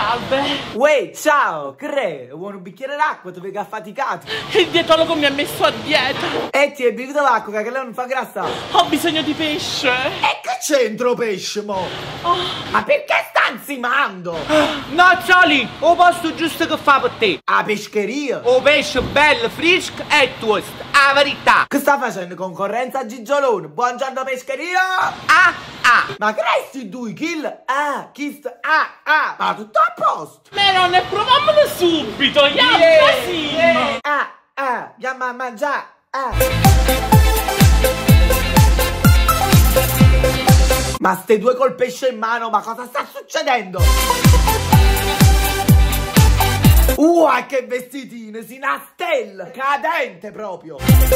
salve. Uè, ciao, Cre, vuoi un bicchiere d'acqua? Ti vedo affaticato. Il dietologo mi ha messo a dieta. E ti hai bevuto l'acqua, che lei non fa grassa. Ho bisogno di pesce. E che c'entro pesce, mo? Oh. Ma perché sta ansimando? No, Zoli, o posto giusto che fa per te. A pescheria? O pesce bello, fresco e toast. A verità. Che sta facendo concorrenza a Gigiolone? Buongiorno pescheria! Ma cresti 2 kill? Ma tutto a posto! Ma non ne proviamolo subito, yeah. Andiamo a mangiare! Ma ste 2 col pesce in mano, ma cosa sta succedendo? Che vestitine, si una stella, cadente proprio!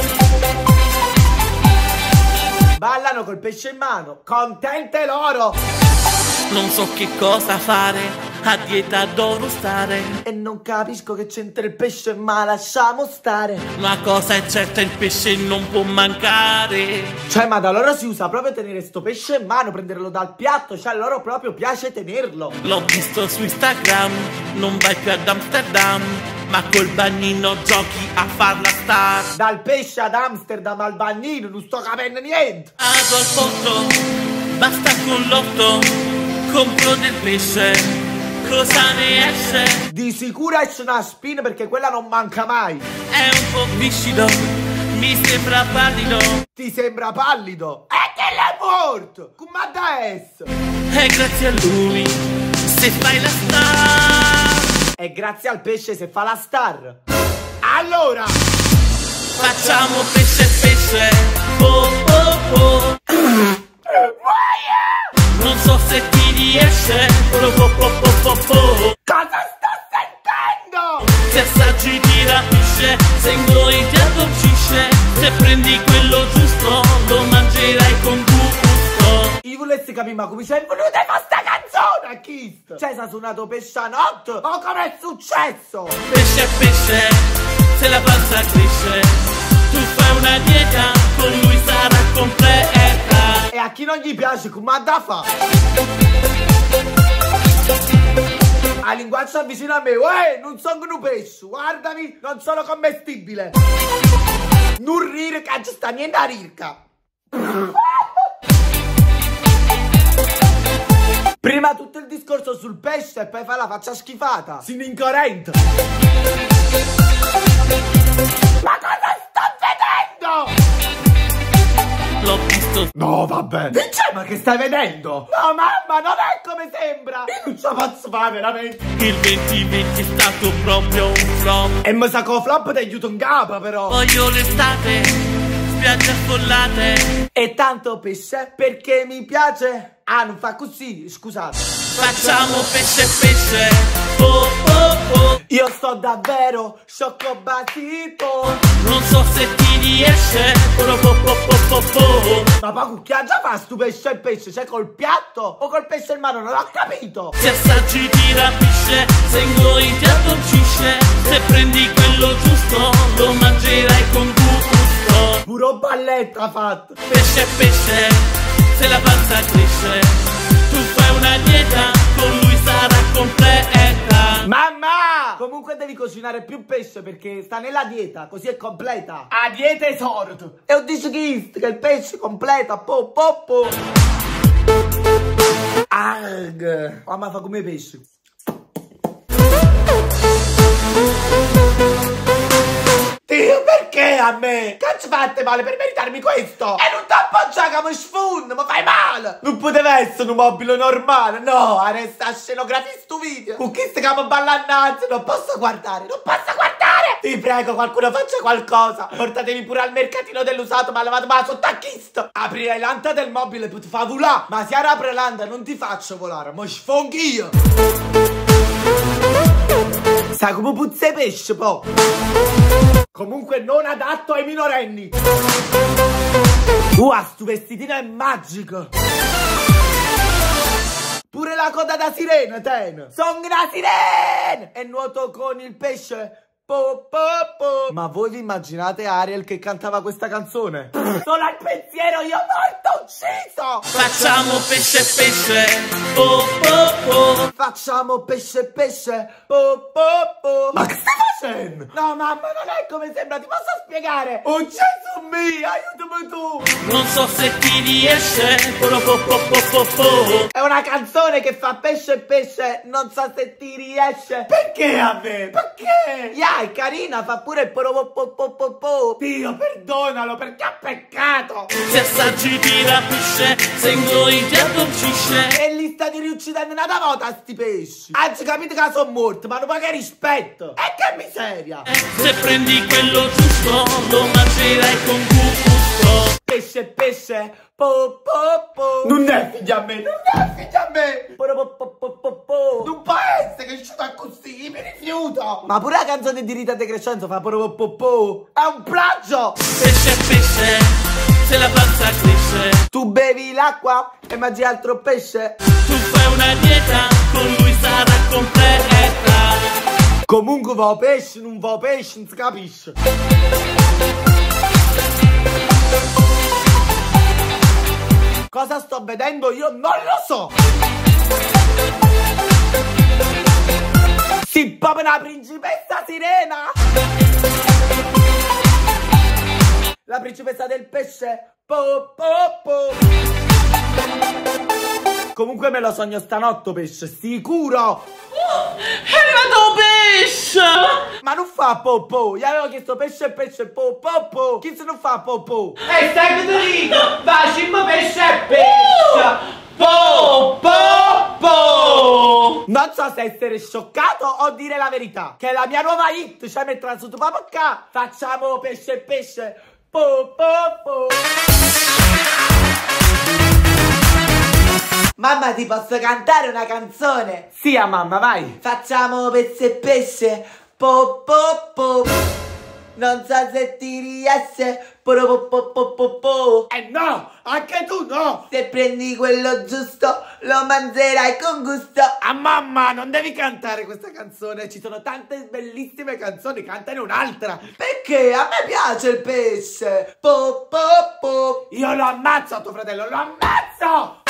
Ballano col pesce in mano, contente loro! Non so che cosa fare, a dieta devo stare. E non capisco che c'entra il pesce, ma lasciamo stare. Una cosa è certa, il pesce non può mancare. Cioè, ma da loro si usa proprio tenere sto pesce in mano, prenderlo dal piatto, cioè a loro proprio piace tenerlo. L'ho visto su Instagram, non vai più ad Amsterdam, ma col bagnino giochi a farla star. Dal pesce ad Amsterdam al bagnino, non sto capendo niente. Vado al porto, basta con l'otto, compro del pesce, cosa ne esce? Di sicuro esce una spina perché quella non manca mai. È un po' viscido, mi sembra pallido. Ti sembra pallido? E che l'è morto! Come da essere? È grazie a lui se fai la star. È grazie al pesce se fa la star. Allora facciamo pesce, oh oh oh. Non so se ti riesce, oh oh oh oh oh. Cosa sto sentendo? Se assaggi ti rapisce, se ingoi ti addolcisce, se prendi quello giusto lo mangerai con gusto. Io volessi capire, ma come sei venuta questa canzone a chi? Cioè, si è suonato pesce a notte? O come è successo? Pesce, se la panza cresce, tu fai una dieta, con lui sarà completa. E a chi non gli piace, come ha da fa? La linguaccia vicino a me, uè, non sono un pesce, guardami, non sono commestibile. Non rire che non sta niente a rirca. Prima tutto il discorso sul pesce e poi fa la faccia schifata. Sono incoerente. Ma cosa sto vedendo? L'ho visto. No, vabbè. Dice, ma che stai vedendo? No, mamma, non è come sembra. Io non ce la posso fare, veramente. Il 2020 è stato proprio un flop. E mi sa che il flop ti aiuta in capo, però. Voglio l'estate, spiagge affollate. E tanto pesce perché mi piace. Ah, non fa così, scusate. Facciamo pesce, oh oh oh. Io sto davvero sciocco basito. Non so se ti riesce, oh oh oh oh oh. Ma poi che già fa sto pesce e pesce? Cioè col piatto o col pesce in mano? Non ho capito. Se assaggi ti rapisce, se ingoi ti addolcisce, se prendi quello giusto lo mangerai con gusto. Puro balletto ha fatto. Pesce, se la panza cresce, tu fai una dieta, con lui sarà completa. Mamma! Comunque devi cucinare più pesce perché sta nella dieta, così è completa. A dieta esorto. E ho detto che il pesce completa, po. Arg! Mamma fa come pesce. Dio, perché a me? Che ci fate male per meritarmi questo? E non ti appoggiare che mi sfondo, mi fai male! Non poteva essere un mobile normale, no! Resta scenografia sto video! Con chi sti che mi ballannazzi, non posso guardare, non posso guardare! Ti prego, qualcuno faccia qualcosa! Portatemi pure al mercatino dell'usato, ma lavato ma sotto a chista! Aprirei l'anta del mobile per ti fa volare! Ma se apre l'anta non ti faccio volare, mi sfonghi io! Sai come puzza i pesce, po'? Comunque non adatto ai minorenni. Sto vestitino è magico. Pure la coda da sirena, ten. Sono una sirena. E nuoto con il pesce. Po. Ma voi vi immaginate Ariel che cantava questa canzone? Solo al pensiero io morto ucciso. Facciamo pesce, oh oh oh. Facciamo pesce pesce, po po po. Ma che stai facendo? No mamma, non è come sembra, ti posso spiegare? Oh Gesù mio, aiutami tu. Non so se ti riesce, po po po po po po. È una canzone che fa pesce pesce, non so se ti riesce. Perché a me? Perché? Yeah, è carina, fa pure po po po po po. Dio, perdonalo, perché ha peccato. Se assaggi ti rapisce, se ingoi ti addolcisce. E li state riuccidendo una volta sti pesci. Anzi, capite che sono morti, ma non che rispetto. E che miseria. Se prendi quello giusto, lo mangerai con gusto. Pesce pesce, po po po. Non è figlia a me, non è figlia a me. Po po po po po. Non può essere che è uscito così, mi rifiuto. Ma pure la canzone di Rita De Crescenzo fa po po po. È un plagio. Pesce pesce, se la panza cresce. Tu bevi l'acqua e mangi altro pesce. Tu fai una dieta, con lui sarà completa. Comunque va pesce, non va pesce, non si capisce. Cosa sto vedendo io non lo so. Sì, proprio una principessa sirena. La principessa del pesce. Po po po. Comunque me lo sogno stanotte pesce, sicuro. È arrivato pesce. Ma non fa po po. Gli avevo chiesto pesce e pesce po po po. Chi se non fa po po? E stai Federico, facciamo pesce e pesce. Po po po. Non so se essere scioccato o dire la verità. Che è la mia nuova hit, cioè metterla su tu papà. Facciamo pesce e pesce. Po po po. Mamma, ti posso cantare una canzone? Sì, a mamma, vai. Facciamo pesce e pesce, po po po. Non so se ti riesce, po po po po po po. No, anche tu no. Se prendi quello giusto, lo mangerai con gusto. Ah mamma, non devi cantare questa canzone. Ci sono tante bellissime canzoni, cantane un'altra. Perché? A me piace il pesce. Po po po. Io lo ammazzo a tuo fratello, lo ammazzo.